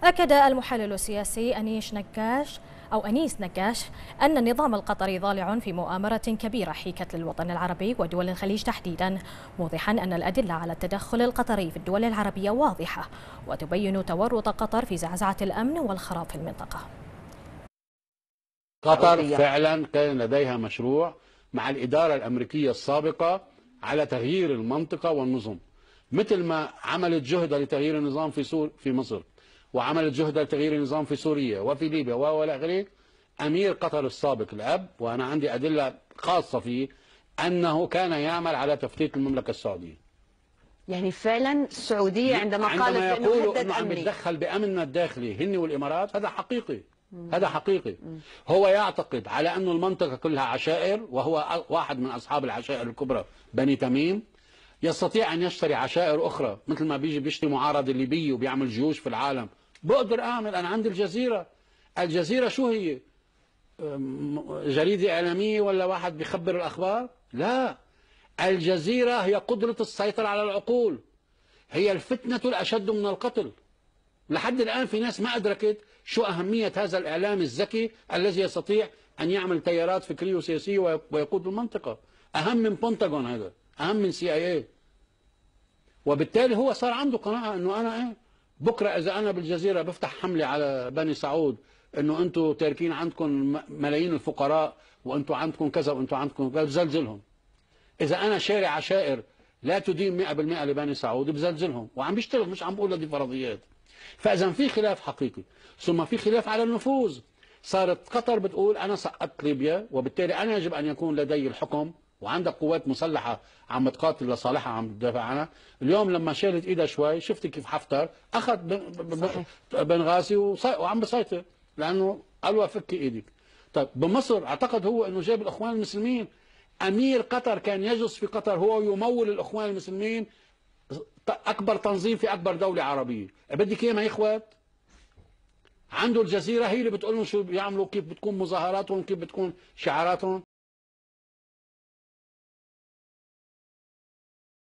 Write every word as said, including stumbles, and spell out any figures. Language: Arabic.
أكد المحلل السياسي أنيش نقاش أو أنيس نقاش أن النظام القطري ضالع في مؤامرة كبيرة حيكت للوطن العربي ودول الخليج تحديدا، موضحا أن الأدلة على التدخل القطري في الدول العربية واضحة وتبين تورط قطر في زعزعة الأمن والخراب في المنطقة. قطر فعلا كان لديها مشروع مع الإدارة الأمريكية السابقة على تغيير المنطقة والنظم، مثل ما عملت جهد لتغيير النظام في سور في مصر، وعملت جهد لتغيير النظام في سوريا وفي ليبيا والى اخره. امير قطر السابق الاب، وانا عندي ادله خاصه فيه، انه كان يعمل على تفتيت المملكه السعوديه. يعني فعلا السعوديه عندما قالت عندما يقولوا انه انه عم امني يتدخل بامننا الداخلي هن والامارات، هذا حقيقي. هذا حقيقي. هو يعتقد على انه المنطقه كلها عشائر، وهو واحد من اصحاب العشائر الكبرى بني تميم، يستطيع ان يشتري عشائر اخرى، مثل ما بيجي بيشتري معارض الليبي وبيعمل جيوش في العالم. بقدر اعمل، انا عندي الجزيره. الجزيره شو هي؟ جريده اعلاميه ولا واحد بيخبر الاخبار؟ لا، الجزيره هي قدره السيطره على العقول، هي الفتنه الاشد من القتل. لحد الان في ناس ما ادركت شو اهميه هذا الاعلام الذكي الذي يستطيع ان يعمل تيارات فكريه وسياسيه ويقود المنطقه. اهم من بنتاغون، هذا اهم من سي اي اي. وبالتالي هو صار عنده قناعه انه انا ايه بكره اذا انا بالجزيره بفتح حمله على بني سعود انه انتم تاركين عندكم ملايين الفقراء وانتم عندكم كذا وانتم عندكم كذا، بزلزلهم. اذا انا شارع عشائر لا تدين مئة بالمئة لبني سعود، بزلزلهم. وعم بيشتغل، مش عم بقول دي فرضيات. فاذا في خلاف حقيقي، ثم في خلاف على النفوذ. صارت قطر بتقول انا سقطت ليبيا وبالتالي انا يجب ان يكون لدي الحكم، وعندك قوات مسلحه عم تقاتل لصالحها، عم تدافع عنها. اليوم لما شالت ايدها شوي، شفت كيف حفتر اخذ بنغازي وعم بسيطر، لانه قالوا فكي ايدك. طيب بمصر اعتقد هو انه جاب الاخوان المسلمين. امير قطر كان يجلس في قطر هو يمول الاخوان المسلمين، اكبر تنظيم في اكبر دوله عربيه. بدك اياه ما اخوات؟ عنده الجزيره هي اللي بتقول لهم شو بيعملوا، كيف بتكون مظاهراتهم، كيف بتكون شعاراتهم.